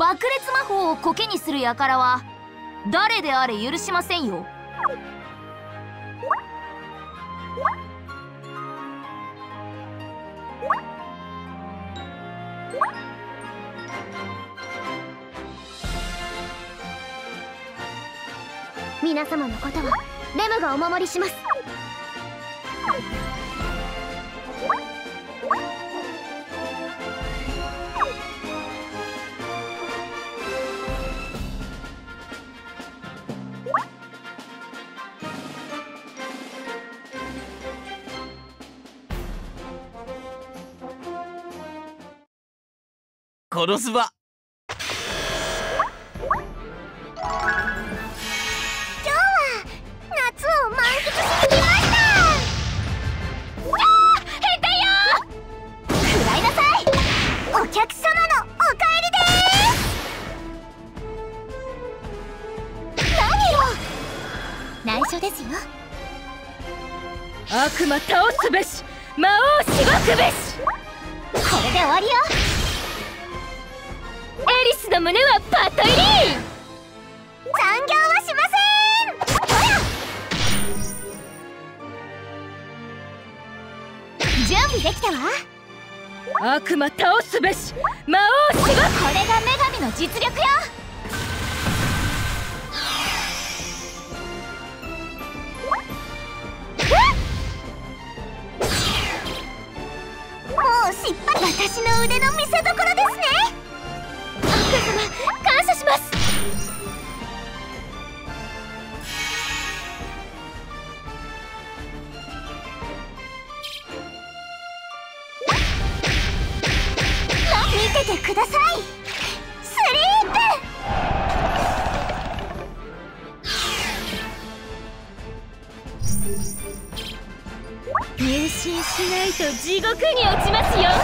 爆裂魔法をコケにする輩は誰であれ許しませんよ。 皆様のことはレムがお守りします。 殺すば。 内緒ですよ。 悪魔倒すべし、魔王しばくべし。 これで終わりよ。 エリスの胸はパッと入り。 残業はしません。ほら、準備できたわ。 悪魔倒すべし、魔王しばく。これが女神の実力よ。 私の腕の見せ所ですね。 悪魔感謝します。 見ててください。スリープ。 入信しないと地獄に落ちますよ。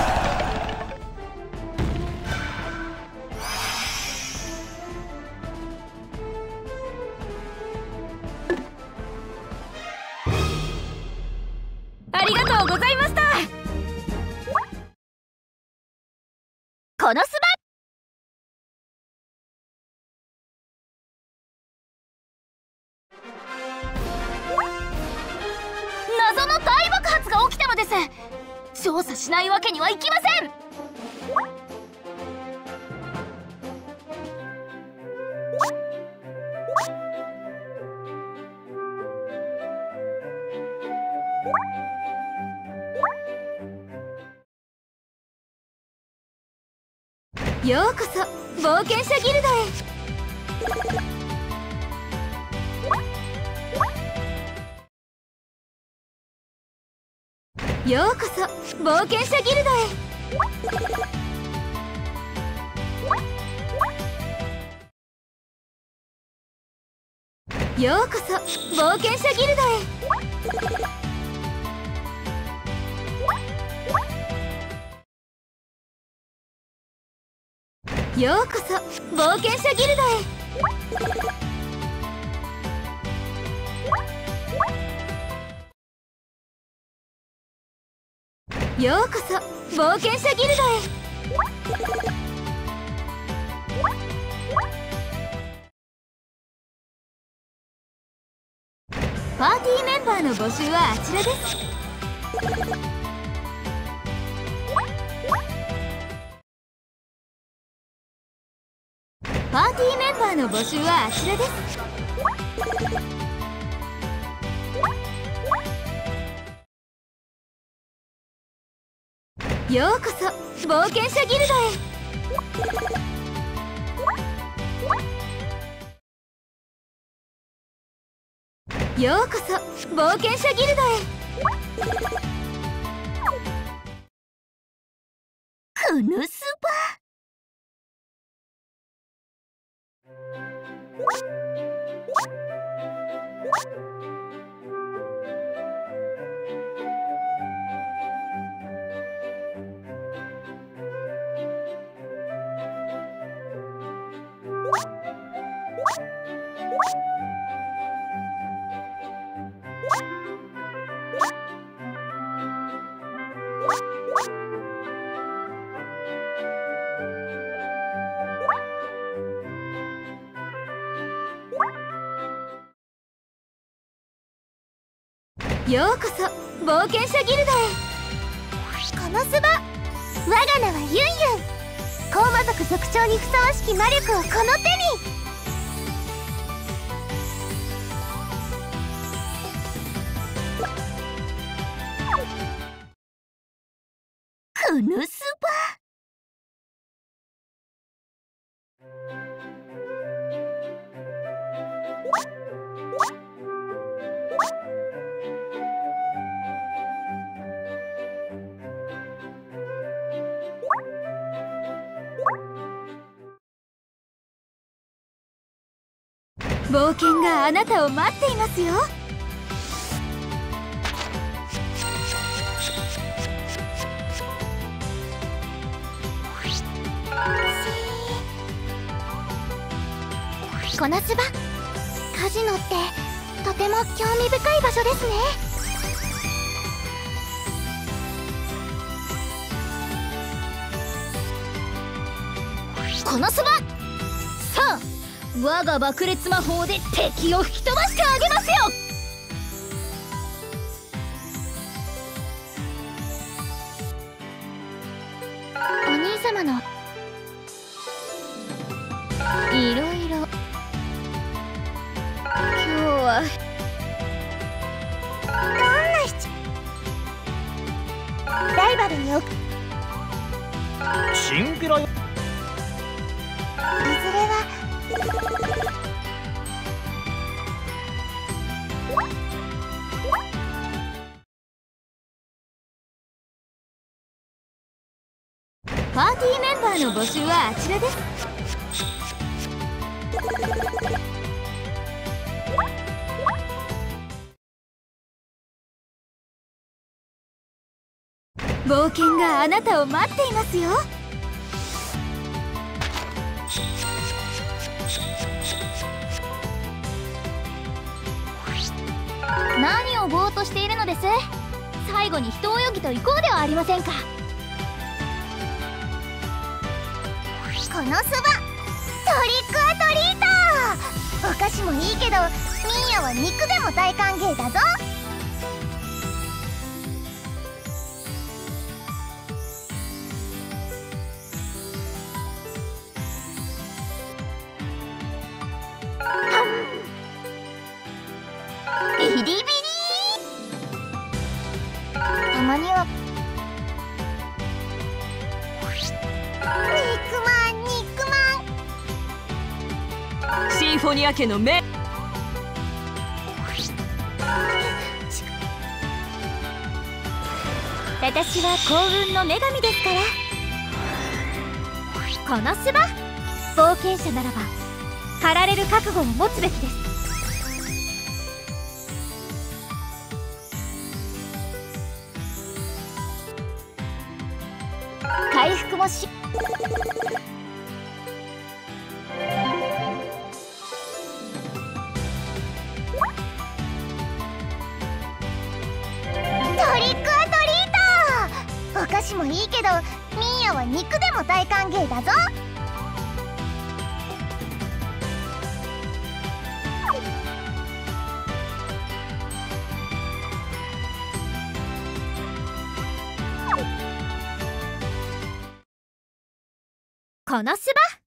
ありがとうございました。 このスバ謎の大爆発が起きたのです。調査しないわけにはいきません。ようこそ冒険者ギルドへ。ようこそ冒険者ギルドへ。ようこそ冒険者ギルドへ。ようこそ冒険者ギルドへ。ようこそ冒険者ギルドへ。パーティーメンバーの募集はあちらです。パーティーメンバーの募集はあちらです。ようこそ冒険者ギルドへ。ようこそ冒険者ギルドへ。 クヌスバ。 ようこそ冒険者ギルドへ。 このスバ、我が名はユンユン。高魔族族長にふさわしき魔力をこの手に。このスバ、 冒険があなたを待っていますよ。 このスバ、カジノってとても興味深い場所ですね。 このスバ、さあ我が爆裂魔法で敵を吹き飛ばしてあげますよ。 お兄様のいろいろ今日はどんなライバルにチンピラよ。 いずれはパーティーメンバーの募集はあちらです。冒険があなたを待っていますよ。何をぼーっとしているのです。最後に一泳ぎと行こうではありませんか。 このスバ、トリックアトリート。お菓子もいいけどミーヤは肉でも大歓迎だぞ。ビリビリ。たまには肉まん肉まん。 シンフォニア家の目。私は幸運の女神ですから。このスバ、冒険者ならば狩られる覚悟を持つべきです。回復もしトリックアトリート。お菓子もいいけどミーヤは肉でも大歓迎だぞ。 このスバ、